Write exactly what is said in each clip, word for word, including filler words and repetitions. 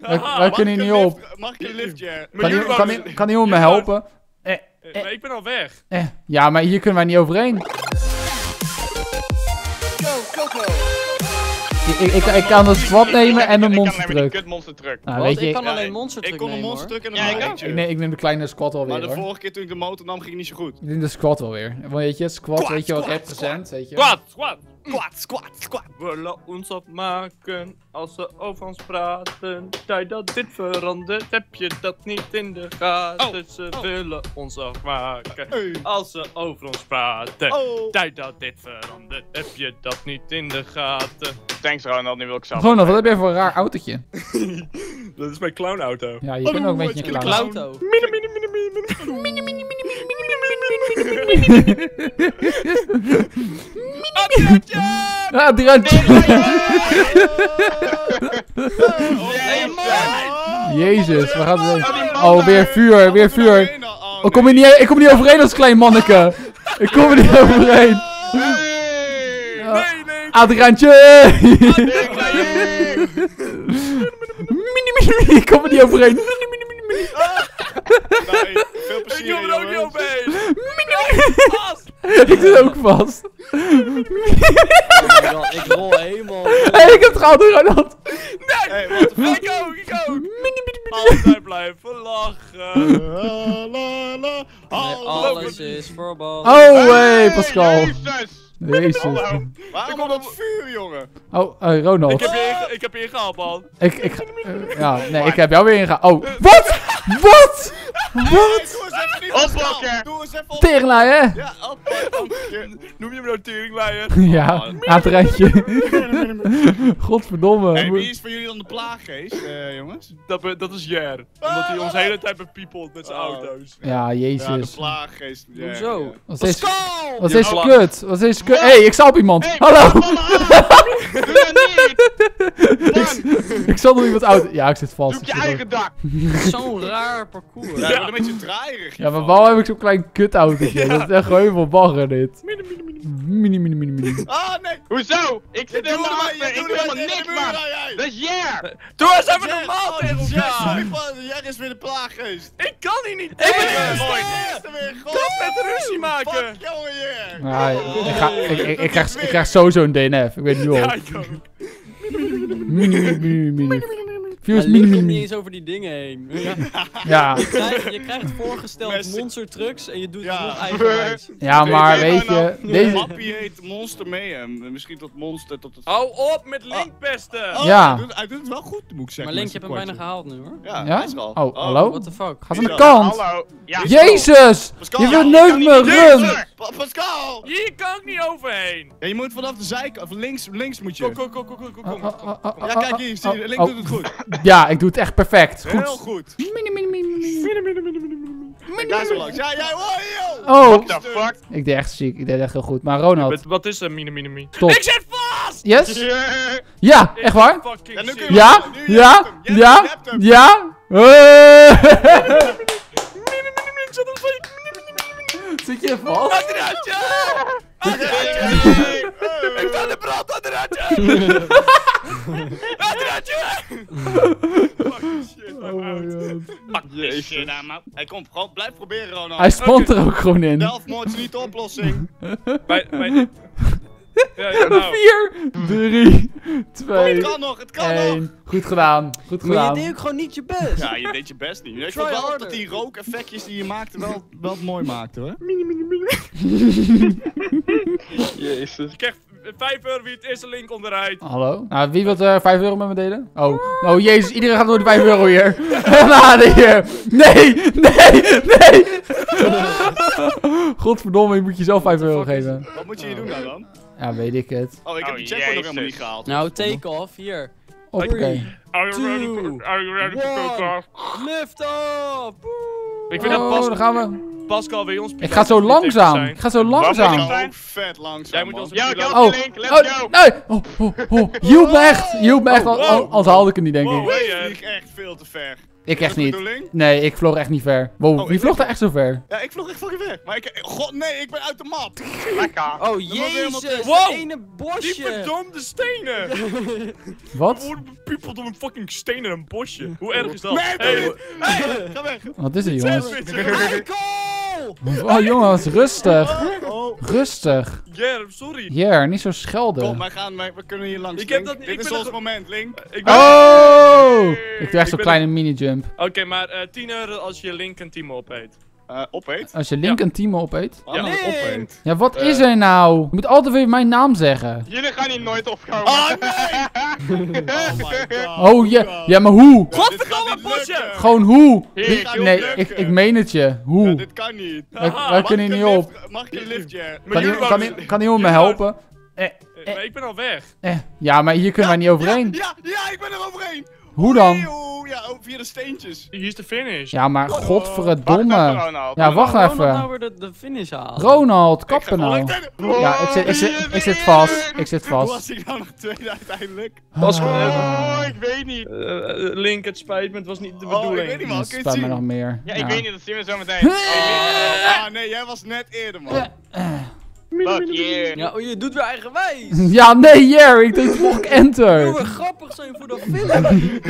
wij kunnen hier niet op. Mag ik een liftje? Kan, i- kan, i- kan iemand me helpen? Eh, Eh, maar ik ben al weg. eh. Ja, maar hier kunnen wij niet overheen. Ik, ik, ik, ik kan een squat nemen en een monster Ik truck. kan monster truck. Nou, Wat? weet je, Ik ik, kan Ja, alleen ik- monster Ik truck kon een nemen, monster hoor. truck en Ja, een ik ook. eentje. ik, neem, ik neem de kleine squat Maar alweer de hoor. vorige keer toen ik de motor nam, ging het niet zo goed. Ik neem de squat wel weer. Weet je, squat, Squat, weet je wat squat, represent, weet je. Squat, squat. Squat, squat, squat. Willen ons opmaken als ze over ons praten. Tijd dat dit verandert, heb je dat niet in de gaten. Oh, Ze oh. willen ons afmaken Hey. als ze over ons praten. Oh. Tijd dat dit verandert, heb je dat niet in de gaten. Thanks Ronald, nu wil ik zelf. Ronald, wat heb jij voor een raar autootje? Dat is mijn clownauto. Ja, je bent ook een beetje een Hallo, clown. Klauto. Ah, Drantje! Jezus, waar gaat het heen? Oh, weer vuur, weer vuur. Oh, Ik kom er niet, ik kom er niet overheen als klein manneke. Ik kom er niet overheen. Hey! Ah, Nee, nee. Adriaantje! Mini, mini, mini. Ik kom er niet overheen. Mini, mini, mini, mini. Nee, veel Ik plezier, kom er ook niet jongens. overheen. Vast. Ik zit ook vast. Oh my god, ik rol helemaal. Hé, ik heb het gehaald, Ronald. Hey, wat de fuck? Ik ook, ik ook. Mini, mini, mini. Altijd blijven lachen. La, la, la. Nee, Hallo. alles is voorbal. Oh, hey, Pascal. Jezus! Jezus. Hallo. Waarom al dat vuur, jongen? Oh, hey, Ronald. Ik heb je, inge- ik heb je ingehaald, man. Ik, ik, eh, ja, nee, ik heb jou weer ingehaald. Oh, wat? Wat? Hey, Wat? doe eens even niet Oppakken. Pascal. Doe eens even op. Teringlaai, hè? Ja, oppakken. Noem je hem nou teringleier? Ja, aan het randje. Godverdomme. Hey, wie is voor jullie dan de plaaggeest, eh, jongens? Dat, be- dat is Jer. Omdat hij ons de hele tijd bepiepelt met zijn Oh. auto's. Ja, Ja, de jezus. plaaggeest. Ja, Hoezo? ja. Wat is, Pascal! wat Je is vla- kut? Wat is kut? Hé, hey, ik sta op iemand. Hey, Hallo. kom maar aan. Doe dat niet! Man, Ik zat op iemand auto. Ja, ik zit vast. doe op Ik je zit eigen dak! Zo'n raar parcours. Ja, het wordt een beetje draaierig. ook- Ja, maar hiervan. waarom heb ik zo'n klein kutautootje? Dat is echt gewoon heel veel bagger, dit. Mini, mini, mini, mini. Ah, nee. Hoezo? Ik zit Doe helemaal er maar, achter, je ik doet doe er helemaal maar tegen niks, de muur, man! nou, jij. Dat is Jer! Doe eens even Jer, normaal oh, tegen Jer, elkaar. sorry, man. Jer is weer de plaaggeest. Ik kan hier niet Ik ben tegen. de Mooi. eerste weer. God. Stop met ruzie maken. Fuck, jongen, Jer. Ja, ik, ga, ik, ik, ik, krijg, ik krijg sowieso een D N F. Ik weet het nu Ja, al. ik ook. Mini, mini, mini, mini. Ja, Views, Link mini, komt mini, niet mini. eens over die dingen heen. Ja. Ja, Je, krijgt, je krijgt voorgesteld Mensen- monster trucks en je doet Ja. het nog eigenwijs. ja, maar Weet je, weet je, De deze... mappie heet Monster Mayhem. Misschien tot Monster tot het... Hou op met linkpesten. Oh, Ja. Hij doet, hij doet het wel goed, moet ik zeggen. Maar Link, je met hebt hem zijn bijna gehaald nu hoor. kwartje. Ja, Ja? hij is er al. Oh, hallo? What the fuck? Ga van de Ja, kant. Hallo? Ja, Jezus! Pascal, Je ja, verneukt je me kan niet- run! Jezus! Pa- Pascal! Hier kan ik niet overheen. Ja, je moet vanaf de zijkant, of links, links moet je. Kom, kom, kom, kom, kom, kom. Oh, oh, oh, oh, Ja, oh, kijk hier, zie je, oh, Link oh. doet het goed. Ja, ik doe het echt perfect. Heel Goed. goed. Mini, mini, mini, mini. Kijk daar zo langs. Ja, jij, oh, yo! Oh, What the fuck? ik deed echt ziek. Ik deed echt heel goed. Maar Ronald, Wat- Wat is een mini mini mini? stop. Ik zit vast! Yes? Yeah. Ja, Ik echt waar? zit fucking Ja, nu kun serieus. je- Ja? Nu, je Ja? hebt hem. Je Ja? hebt hem. Ja? Eh. Mini mini mini, ik zat op twee. Mini mini mini mini. Zit je vast? Adriaatje! Adriaatje! Hey, Ik sta in de brand, Adriaatje! Adriaatje! Fucking shit, Oh I'm my out. god. Fuck this shit, aan, man. Hey, kom, gewoon, blijf proberen, Ronald. Hij spant er ook gewoon in. Zelfmoord is niet de oplossing. Bij, bij... Ja, ja, nou. vier, drie, Het twee, kan nog, het kan nog. één. Goed gedaan. Goed Maar je gedaan. deed ook gewoon niet je best. Ja, je deed je best niet. Ik Try vond wel harder. dat die rookeffectjes die je maakte wel, wel mooi maakte, hoor. Jezus. Je krijgt vijf euro wie het eerste link onderuit. Hallo? Nou, wie wil er vijf euro met me delen? Oh. Oh, jezus. Iedereen gaat door de vijf euro hier. Nou, hier. Nee, nee, nee. Godverdomme, je moet jezelf vijf euro geven. Wat moet je hier doen nou dan? Ja, weet ik het. Oh, ik heb Oh, die checkpoint nog helemaal jezus. niet gehaald. Nou, take off, hier. Oké. Are you ready Two, for, are you ready to go one. off? Lift off! Ik vind dat Oh, Pas dan gaan we. Pascal wil je ons Ik ga zo langzaam. Ik ga zo langzaam. Zo vet langzaam, Jij moet man. ons- Ja, ik Oh, help je, Link. Let's oh, go. nee. Oh, oh, oh. Je hielp me echt. Je hielp me echt, Oh, al- wow. al- anders haalde ik het niet, denk Wow. ik. Oh, ik Hey, vlieg echt veel te ver. Ik Is echt dat de niet. bedoeling? Nee, ik vloog echt niet ver. Wow, Oh, wie ik vloog weet- daar echt zo ver? Ja, ik vloog echt fucking weg. Maar ik... God, nee, ik ben uit de map. Lekker. Oh moet weer helemaal jezus, terug. dat ene Die bosje. verdomde stenen. Wat? We worden bepiepeld door een fucking steen in een bosje. Hoe erg is dat? Nee, Hey, doe dit. Hey, ga weg. Wat is er, jongens? Michael! Oh, jongens, rustig. Oh. Rustig. yeah, sorry. Jer, niet zo Kom, schelden. wij gaan, wij- we kunnen hier langs. Ik heb Link. dat- Dit ik is ben ons er- moment, Link. Ik ben... Oh! Ik doe echt zo'n ben- kleine mini-jump. Oké, maar eh tien euro als je Link en Timo opeet. Uh, opeet. Als je Link en Timo opeet. Waarom Ja. dan opeet? Ja, wat Eh. is er nou? Je moet altijd weer mijn naam zeggen. Jullie gaan hier nooit opkomen. Oh nee! Oh my god. Oh, ja, ja, maar hoe? Ja, dit Godverdomme, gaat niet bosje! lukken. Gewoon hoe? Hier, Wie- gaat niet Nee, lukken. ik, ik meen het je. Ja, Hoe? dit kan niet. Wij, Haha, wij Mag kunnen ik hier een niet op. lift- Mag ik een liftje? Maar Kan, jullie iemand- kan, waren- i- kan iemand me jullie helpen? Eh, Eh, Maar ik ben al weg. eh. Ja, maar hier kunnen wij niet overheen. Ja, ja, ja, ik ben er overheen. Hoe dan? Oeh, ja, oh, via de steentjes. Hier is de finish. Ja, maar Wacht godverdomme. even, Ronald. Ja, wacht Ronald nou even. weer de, de finish halen. Ronald, Ik ga kappen gewoon nou. lekker- Ja, ik zit, ik zit, ik zit vast. Ik zit Hoe vast. was ik nou nog tweede uiteindelijk? Was gewoon Ah. even. ik weet niet. Link, het spijt me, het was niet de Oh, ik bedoeling. weet niet, man. Dat Kun je het spijt me nog zien? meer. Ja, ik weet niet, dat zien we zo meteen. Ah, nee, jij was net eerder, man. Fuck yeah. Ja, oh, je doet weer eigenwijs. Ja, nee, Jer, ik deed nog Het enter. moet weer grappig zijn voor de film.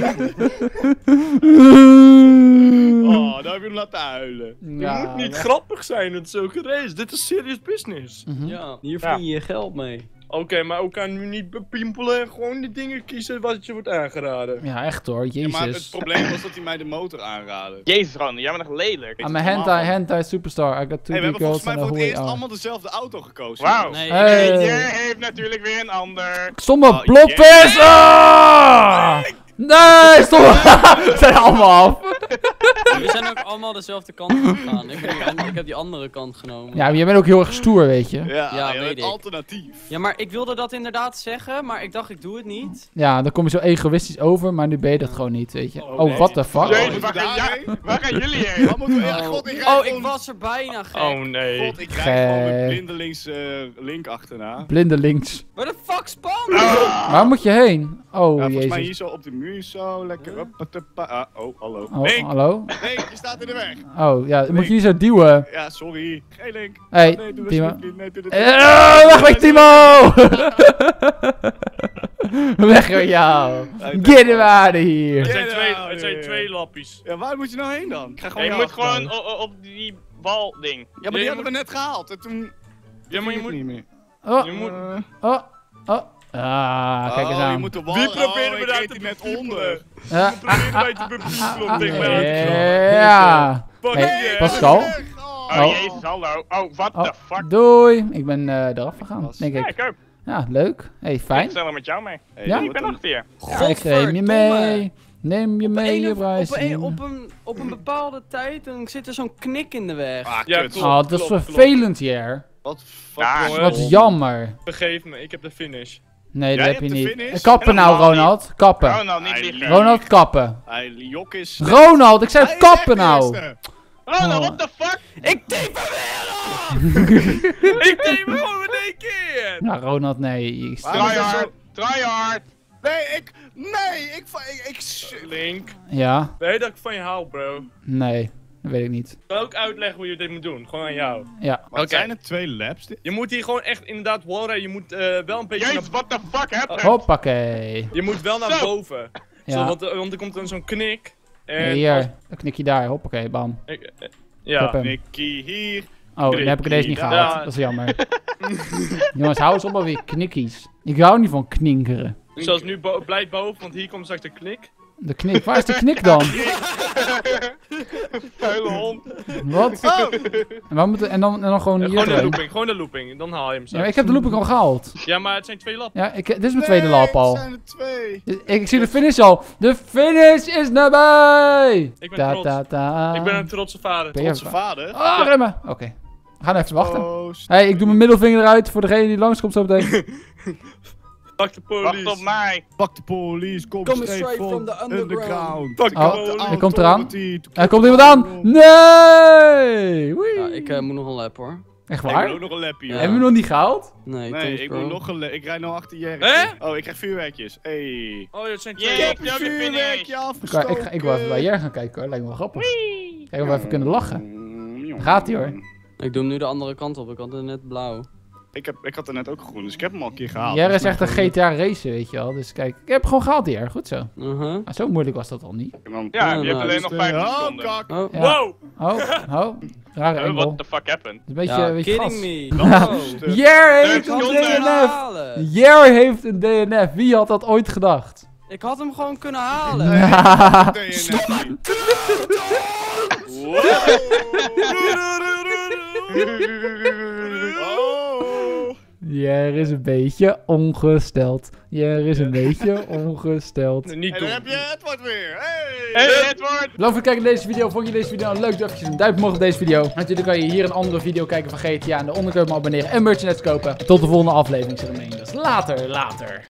Oh, daar heb je hem laten huilen. Je moet niet grappig zijn, het is ook een race. Dit is serious business. Mhm. Ja, hier verdien je je geld mee. Oké, maar ook aan nu niet bepimpelen en gewoon die dingen kiezen wat je wordt aangeraden. Ja, echt hoor, Ja, maar het jezus. probleem was dat hij mij de motor aanraadde. Jezus, Ron, jij bent nog lelijk. I'm a hentai, hentai superstar. I got two Hey, we big hebben girls volgens mij and a voor het holy eerst hour. allemaal dezelfde auto gekozen. Wauw. Nee, Hey. ik- Jij heeft natuurlijk weer een ander. Stomme Oh, blobvis! Ah! Nee, stop! We zijn allemaal af. we zijn ook allemaal dezelfde kant op gegaan. Ik, ben die an- ik heb die andere kant genomen. Ja, maar jij bent ook heel erg stoer, weet je. Ja, Ja, je weet bent ik. alternatief. Ja, maar ik wilde dat inderdaad zeggen, maar ik dacht ik doe het niet. Ja, dan kom je zo egoïstisch over, maar nu ben je dat gewoon niet, weet je. Oh, Oh, nee. what the fuck? Jezus, moeten waar we gaan, daarheen? ja, waar gaan jullie heen? Wat moeten we... Ja, Oh. god, ik rijd Oh, ik gewoon... was er bijna gek. Oh nee. God, ik rijd gewoon met Gek. blindelings eh, Link achterna. Blinde links. Waar de fuck span? Waar moet je heen? Oh, Ja, volgens mij hier jezus. zo op de muur zo lekker. Hoppatepa. Ah, oh, hallo. Oh, Link! hallo? Nee, je staat in de weg. Oh, ja, moet je niet zo duwen. Ja, sorry. Hey Link. Hey, Nee, doe Timo. alsjeblieft niet. Nee, doe dit Eh, weg met Timo! Weg met jou! Get him out of here! Het zijn Get twee, out het zijn here. twee lappies. Ja, waar moet je nou heen dan? Ik ga gewoon Je jou moet gewoon achteraan. o- o- op die wal-ding. Ja, maar die je hadden we net gehaald en toen... Ja, maar je ging het moet... niet meer. Oh, Je moet... Eh, oh, oh. Ah, kijk eens oh, je aan. moet de wal... Wie probeerde oh, me ik daar reed te die net bepiepelen? onder. Ja, Probeer mij te bepiepelen om tegen mij aan te eh, knallen. ja. Fuck Hey, yeah. Pascal? Oh, Oh, Oh. jezus, hallo. Oh, what Oh, the fuck. doei. Ik ben eh, eraf gegaan, denk Ja, ik. ik ook. Ja, leuk. Hey, Ik fijn. stel er met jou mee. Hey, Ja? Ik wat ben een- achter je. Ja, ik neem je mee. Neem je mee, je op, prijs. een, op, een, op een bepaalde tijd dan zit er zo'n knik in de weg. Ah, Ja, kut. klopt. Oh, dat is klopt, vervelend hier. Wat Ja, fuck, jongens. Wat jammer. Vergeef me, ik heb de finish. Nee, dat Jij heb je hebt de niet. finish? Kappen nou, Helemaal niet. Ronald. Kappen. Ronald, niet Hij liegen. liegt. Ronald, kappen. Hij jok is... Ronald, ik zei Hij is kappen echt nou. eerste. Ronald, Oh. what the fuck? Ik typ hem weer af! Ik neem hem gewoon in één keer! Nou, Ronald, nee. Ik- Waarom is Try dat zo- hard. Try hard. Nee, ik... Nee, ik... Ik... ik, ik Link, Ja, weet je dat ik van je hou, bro? nee. Dat weet ik niet. Ik wil ook uitleggen hoe je dit moet doen, gewoon aan jou. Ja. Wat Oké. zijn er twee laps? dit? Je moet hier gewoon echt inderdaad wallriden, je moet eh, wel een beetje naar, Jezus, what the fuck heb je? Hoppakee. je moet wel naar Zo. boven. Zo, Ja. want, eh, want er komt dan zo'n knik. En Nee, hier. Dan knik je daar. Hoppakee, bam. als- ik- eh, Ik ja. heb hem. Nicky hier. Oh, dan heb ik deze niet Ja. gehaald. Dat is jammer. Jongens, hou eens op alweer knikkies. Ik hou niet van kninkeren. Zoals nu bo blijf boven, want hier komt straks de knik. De knik. Waar is de knik dan? Vuile hond. Wat? En, waar moet, en, dan, en dan gewoon Eh, hier gewoon de doorheen. looping, gewoon de looping, dan haal je hem Ja, maar straks. ik heb de looping al gehaald. Ja, maar het zijn twee lappen. Ja, ik, dit is mijn tweede lap al. Er zijn er twee. Ik, ik zie de finish al. De finish is nabij! Ik ben Ta, trots. ta, ta. Ik ben een trotse vader. Ben je- Onze vader. Ah, remmen! Oké. We gaan even wachten. Oh, st- Hey, ik doe mijn middelvinger eruit voor degene die langskomt zo meteen. Pak de police. Wacht op mij. Pak de police, kom Coming straight straight from from the the underground. underground. Pak de Oh, police. hij komt eraan. Authority to Er keep komt the iemand aan! law. Nee! Wee. Ja, ik eh, moet nog een lap hoor. Echt Ik waar? wil ook nog een lappie. Ja. hoor. Hebben we nog niet gehaald? Nee, Nee, Thomas ik Pro. moet nog een... Ik rijd nou achter Jerry. Hè? Oh, ik krijg vuurwerkjes. Hey. Oh, dat zijn Jee, twee. ik heb de finish. Vuurwerkje Ik, afgestoken. ik, ga- ik wil even bij Jer gaan kijken hoor, lijkt me wel grappig. Kijken of we even kunnen lachen. Gaat ie, hoor. Ik doe hem nu de andere kant op, ik had het net blauw. Ik, heb, ik had er net ook groen, dus ik heb hem al een keer gehaald. Jer Dus is echt een nou, G T A racer, weet je wel. Dus kijk, ik heb gewoon gehaald Jer, goed zo. Uh-huh. Ah, zo moeilijk was dat al niet. dan- Ja, Oh, je hebt nice. alleen nog vijf Oh, seconden. kak. Oh, Ja. Wow! Oh, oh, rare Uh, engel. what the fuck happened? Een beetje, ja, een beetje kidding gas. me. Dat was Oh. een stuk. Jer heeft Nee, een ik Ik had kan hem kunnen D N F! halen. Jer heeft een D N F, wie had dat ooit gedacht? Ik had hem gewoon kunnen halen. Oh. Jer is een beetje ongesteld. Jer is een beetje ongesteld. Niet En doen. dan heb je Edward weer. Hey. Hey, Edward! Bedankt voor het kijken naar deze video. Vond je deze video nou leuk? Doe even een duimpje omhoog op deze video. Natuurlijk kan je hier een andere video kijken van G T A. En daaronder kun je me abonneren en merchandise kopen. Tot de volgende aflevering. Zit ermee. Dus later, later.